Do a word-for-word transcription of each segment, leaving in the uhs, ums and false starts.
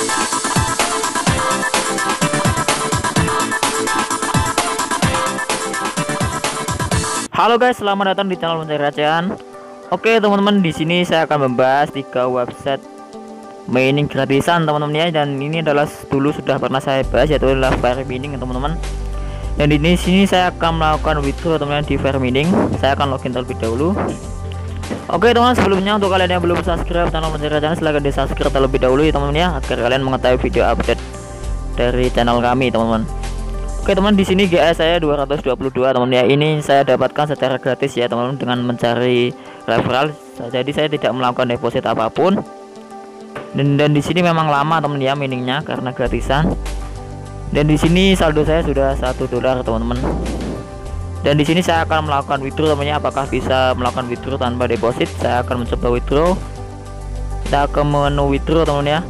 Halo guys, selamat datang di channel Pencari Recehan. Oke teman-teman, di sini saya akan membahas tiga website mining gratisan teman-teman ya. Dan ini adalah dulu sudah pernah saya bahas, yaitu adalah Fire Mining teman-teman. Dan di sini saya akan melakukan withdraw teman-teman di Fire Mining. Saya akan login terlebih dahulu. Oke teman-teman, sebelumnya untuk kalian yang belum subscribe channel Pencari Recehan, silahkan di subscribe terlebih dahulu ya teman-teman ya, agar kalian mengetahui video update dari channel kami teman-teman. Oke teman, di sini G A saya dua ratus dua puluh dua teman ya. Ini saya dapatkan secara gratis ya teman-teman, dengan mencari referral. Jadi saya tidak melakukan deposit apapun. Dan dan di sini memang lama teman ya miningnya karena gratisan. Dan di sini saldo saya sudah satu dolar teman-teman. Dan di sini saya akan melakukan withdraw teman-teman. Apakah bisa melakukan withdraw tanpa deposit? Saya akan mencoba withdraw. Kita ke menu withdraw teman-teman ya.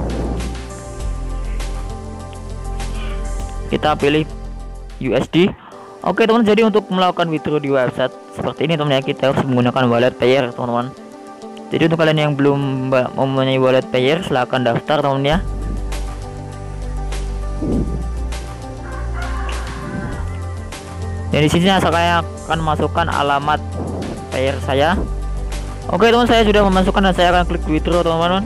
Kita pilih U S D. Oke teman, jadi untuk melakukan withdraw di website seperti ini teman ya, kita harus menggunakan wallet payer teman-teman. Jadi untuk kalian yang belum mempunyai wallet payer, silahkan daftar teman ya. Dan di sini saya akan masukkan alamat payer saya. Oke teman, saya sudah memasukkan dan saya akan klik withdraw teman-teman.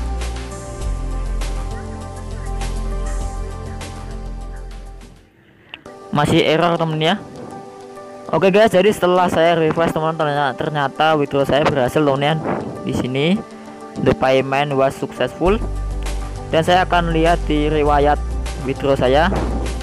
Masih error temen ya. Oke guys, jadi setelah saya refresh teman, ternyata, ternyata withdraw saya berhasil temen ya. Di sini the payment was successful. Dan saya akan lihat di riwayat withdraw saya.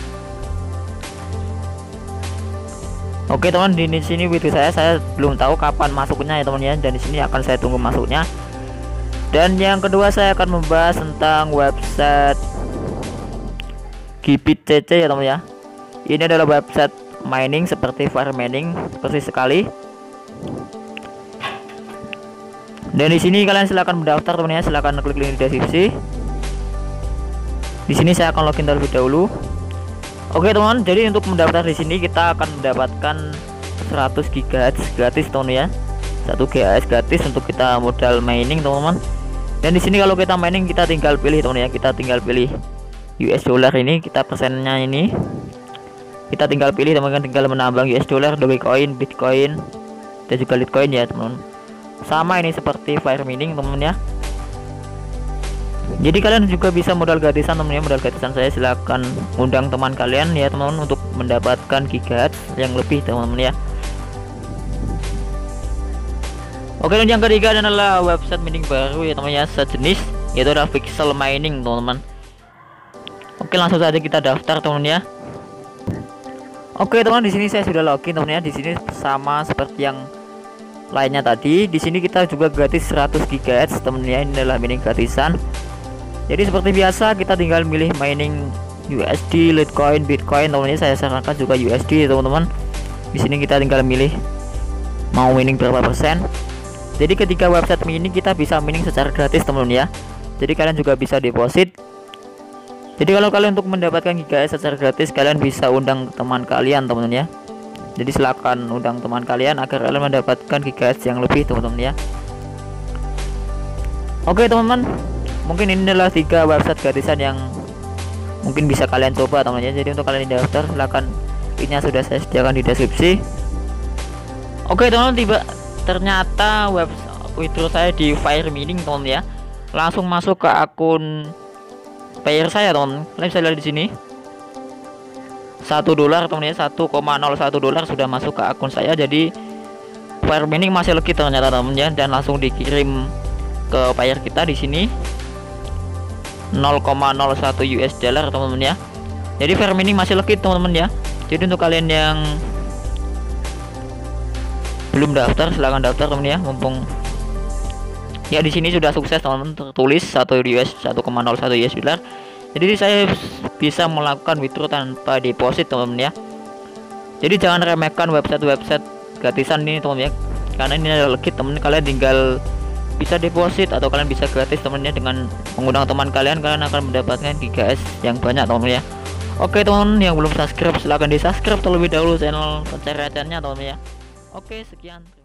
Oke teman, di sini withdraw saya saya belum tahu kapan masuknya ya teman ya. Dan di sini akan saya tunggu masuknya. Dan yang kedua saya akan membahas tentang website Gibit C C ya teman ya. Ini adalah website mining seperti Fire Mining persis sekali. Dan di sini kalian silahkan mendaftar teman ya, silahkan klik link di deskripsi. Di sini saya akan login terlebih dahulu. Oke teman, jadi untuk mendaftar di sini kita akan mendapatkan seratus gigahertz gratis teman ya. satu gigahertz gratis untuk kita modal mining teman-teman. Dan di sini kalau kita mining kita tinggal pilih teman ya, kita tinggal pilih U S dollar ini, kita persennya ini. Kita tinggal pilih teman-teman, tinggal menambang U S dollar, Dogecoin, Bitcoin, dan juga Litecoin ya teman-teman. Sama ini seperti Fire Mining teman-teman ya. Jadi kalian juga bisa modal gratisan teman-teman ya. Modal gratisan saya, silahkan undang teman kalian ya teman-teman untuk mendapatkan gigahertz yang lebih teman-teman ya. Oke, dan yang ketiga adalah website mining baru ya teman ya, sejenis, yaitu adalah Pixel Mining teman-teman. Oke, langsung saja kita daftar teman ya. Oke teman, di sini saya sudah login teman ya. Di sini sama seperti yang lainnya tadi. Di sini kita juga gratis seratus gigahertz teman ya. Ini adalah mining gratisan. Jadi seperti biasa kita tinggal milih mining U S D, Litecoin, Bitcoin teman ya. Saya sarankan juga U S D teman-teman. Di sini kita tinggal milih mau mining berapa persen. Jadi ketika website mining kita bisa mining secara gratis teman-teman ya. Jadi kalian juga bisa deposit. Jadi kalau kalian untuk mendapatkan gigahertz secara gratis, kalian bisa undang teman kalian teman-teman ya. Jadi silakan undang teman kalian agar kalian mendapatkan gigahertz yang lebih teman-teman ya. Oke teman-teman, mungkin ini adalah tiga website gratisan yang mungkin bisa kalian coba teman-teman ya. Jadi untuk kalian yang daftar, silakan linknya sudah saya sediakan di deskripsi. Oke teman-teman, tiba ternyata website withdraw saya di Fire Mining teman-teman ya. Langsung masuk ke akun payer saya teman, kalian bisa lihat di sini satu dolar teman ya, satu koma nol satu dolar sudah masuk ke akun saya. Jadi Fire Mining masih legit ternyata teman ya, dan langsung dikirim ke payer kita di sini nol koma nol satu U S dollar teman-teman ya. Jadi Fire Mining masih legit teman-teman ya. Jadi untuk kalian yang belum daftar, silahkan daftar teman ya, mumpung ya di sini sudah sukses teman-teman, tertulis satu U S satu koma nol satu U S dollar. Jadi saya bisa melakukan withdraw tanpa deposit teman-teman ya. Jadi jangan remehkan website-website gratisan ini teman-teman ya, karena ini adalah legit teman. Kalian tinggal bisa deposit atau kalian bisa gratis teman-teman ya. Dengan mengundang teman kalian, kalian akan mendapatkan gigahertz yang banyak teman-teman ya. Oke teman-teman yang belum subscribe, silahkan di subscribe terlebih dahulu channel Pencari Recehannya teman-teman ya. Oke, sekian.